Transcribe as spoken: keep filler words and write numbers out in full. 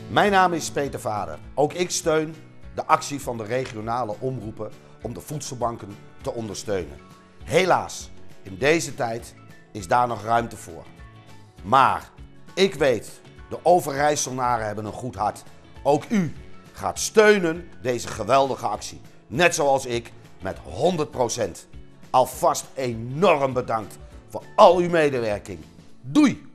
Mijn naam is Peter Vader. Ook ik steun de actie van de regionale omroepen om de voedselbanken te ondersteunen. Helaas, in deze tijd is daar nog ruimte voor. Maar ik weet, de Overijsselnaren hebben een goed hart. Ook u gaat steunen deze geweldige actie. Net zoals ik, met honderd procent. Alvast enorm bedankt voor al uw medewerking. Doei!